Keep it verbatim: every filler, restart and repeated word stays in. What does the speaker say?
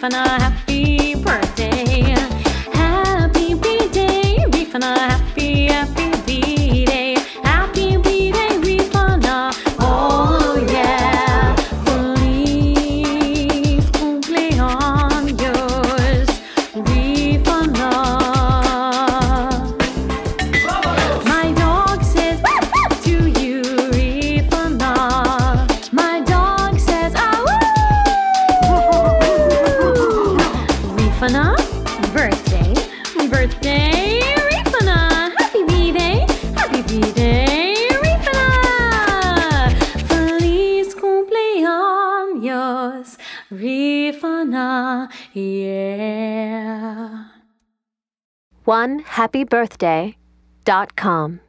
Rifana, happy birthday. Happy B-Day, Rifana, happy, happy B-Day. Happy B-Day, Rifana, oh yeah. Feliz cumpleaños, Rifana. My dog says to you, Rifana. My dog says, ah, Rifana, birthday, birthday, Rifana. Happy B-Day, happy B-Day, Rifana. Feliz cumpleaños, Rifana, yeah. one happy birthday dot com